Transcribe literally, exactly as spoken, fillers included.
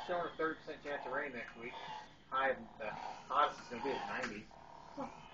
showing a thirty percent chance of rain next week. High, the hottest is going to be at ninety.